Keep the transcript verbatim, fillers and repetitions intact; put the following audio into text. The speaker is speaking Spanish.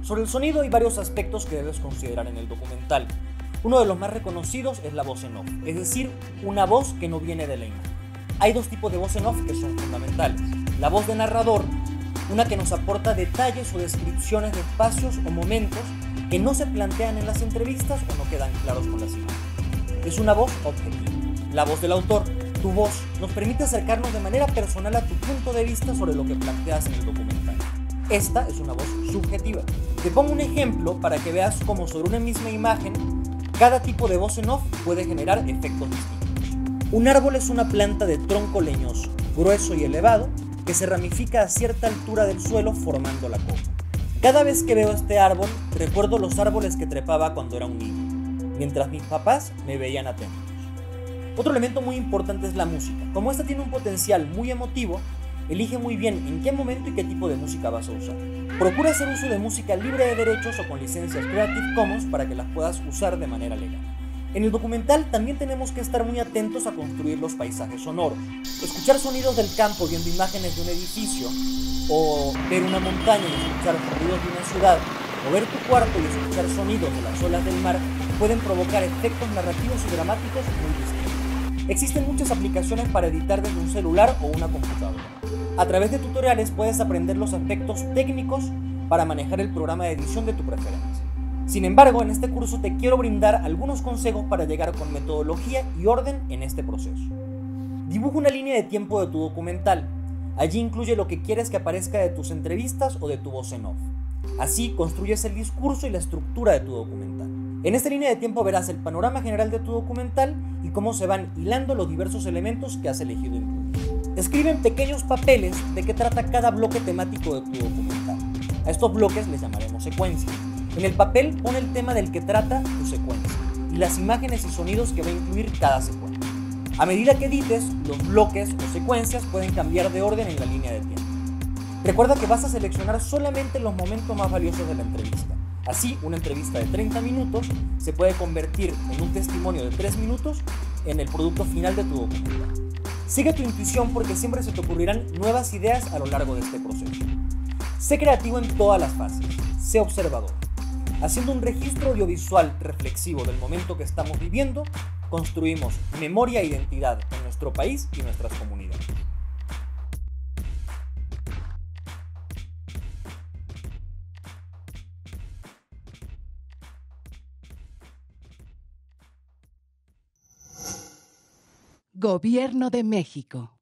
Sobre el sonido hay varios aspectos que debes considerar en el documental. Uno de los más reconocidos es la voz en off, es decir, una voz que no viene de la imagen. Hay dos tipos de voz en off que son fundamentales. La voz de narrador, una que nos aporta detalles o descripciones de espacios o momentos que no se plantean en las entrevistas o no quedan claros con las imágenes. Es una voz objetiva. La voz del autor, tu voz, nos permite acercarnos de manera personal a tu punto de vista sobre lo que planteas en el documental. Esta es una voz subjetiva. Te pongo un ejemplo para que veas cómo sobre una misma imagen, cada tipo de voz en off puede generar efectos distintos. Un árbol es una planta de tronco leñoso, grueso y elevado, que se ramifica a cierta altura del suelo formando la copa. Cada vez que veo este árbol, recuerdo los árboles que trepaba cuando era un niño, mientras mis papás me veían atentos. Otro elemento muy importante es la música. Como esta tiene un potencial muy emotivo, elige muy bien en qué momento y qué tipo de música vas a usar. Procura hacer uso de música libre de derechos o con licencias Creative Commons para que las puedas usar de manera legal. En el documental también tenemos que estar muy atentos a construir los paisajes sonoros. Escuchar sonidos del campo viendo imágenes de un edificio, o ver una montaña y escuchar sonidos de una ciudad, o ver tu cuarto y escuchar sonidos de las olas del mar pueden provocar efectos narrativos y dramáticos muy distintos. Existen muchas aplicaciones para editar desde un celular o una computadora. A través de tutoriales puedes aprender los aspectos técnicos para manejar el programa de edición de tu preferencia. Sin embargo, en este curso te quiero brindar algunos consejos para llegar con metodología y orden en este proceso. Dibuja una línea de tiempo de tu documental. Allí incluye lo que quieres que aparezca de tus entrevistas o de tu voz en off. Así construyes el discurso y la estructura de tu documental. En esta línea de tiempo verás el panorama general de tu documental y cómo se van hilando los diversos elementos que has elegido incluir. Escribe en pequeños papeles de qué trata cada bloque temático de tu documental. A estos bloques les llamaremos secuencias. En el papel pon el tema del que trata tu secuencia y las imágenes y sonidos que va a incluir cada secuencia. A medida que edites, los bloques o secuencias pueden cambiar de orden en la línea de tiempo. Recuerda que vas a seleccionar solamente los momentos más valiosos de la entrevista. Así, una entrevista de treinta minutos se puede convertir en un testimonio de tres minutos en el producto final de tu documental. Sigue tu intuición porque siempre se te ocurrirán nuevas ideas a lo largo de este proceso. Sé creativo en todas las fases. Sé observador. Haciendo un registro audiovisual reflexivo del momento que estamos viviendo, construimos memoria e identidad en nuestro país y nuestras comunidades. Gobierno de México.